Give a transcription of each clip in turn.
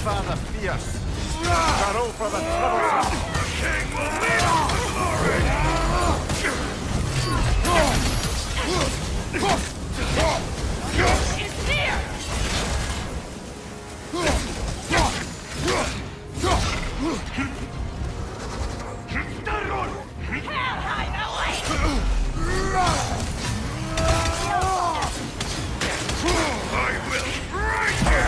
Father fierce. Starolfr the Troublesome. King will lead us to glory! It's near! Hell hide away! I will break you!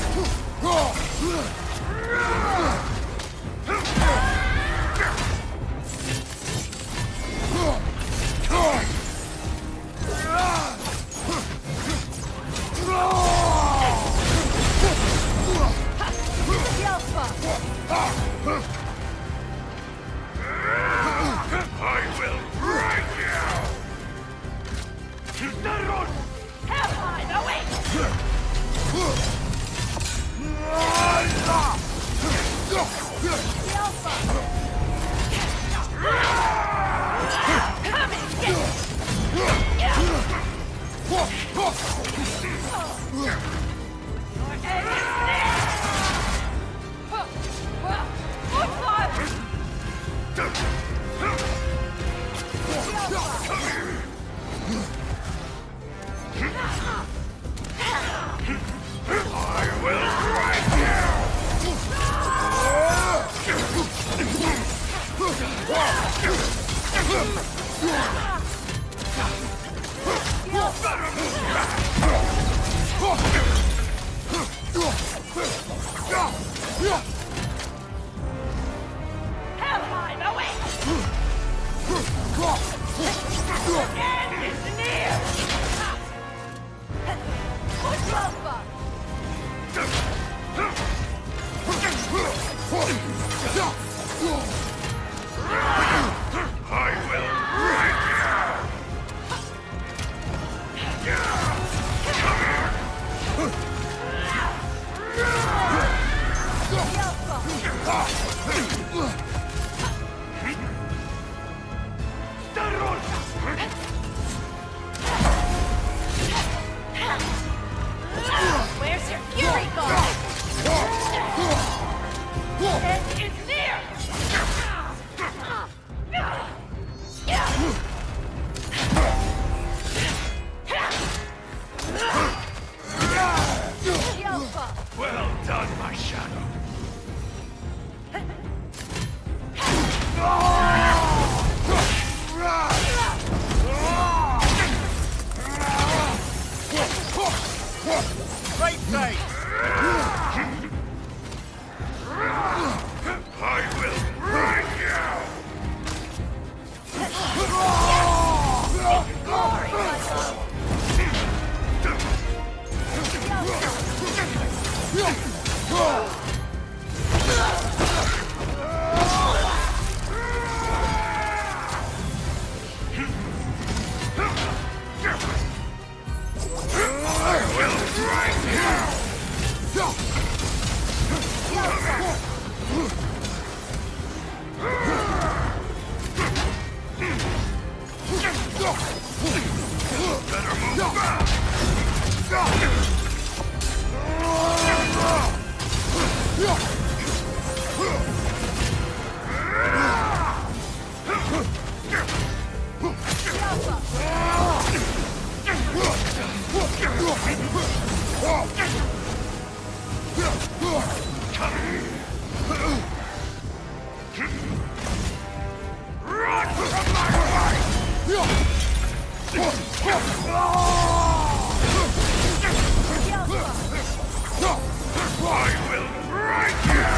I will break you! Hell hide away! Come and get it! I will break you! Hell hide away! End is near! I will break Where's your fury gone? End is near! Well done, my shadow. Great day! I will break you! Glory, my love! I will break you! Better move fast! Run from my way! I will break you!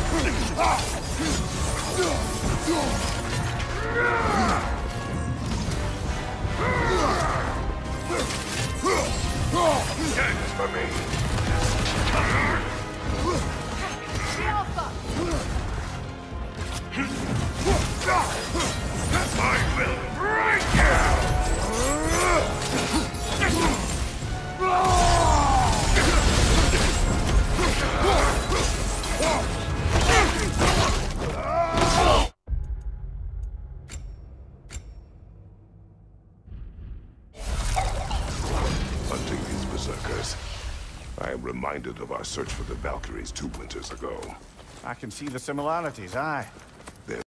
Dance for me! I will break you! Hunting these berserkers. I am reminded of our search for the Valkyries 2 winters ago. I can see the similarities, aye.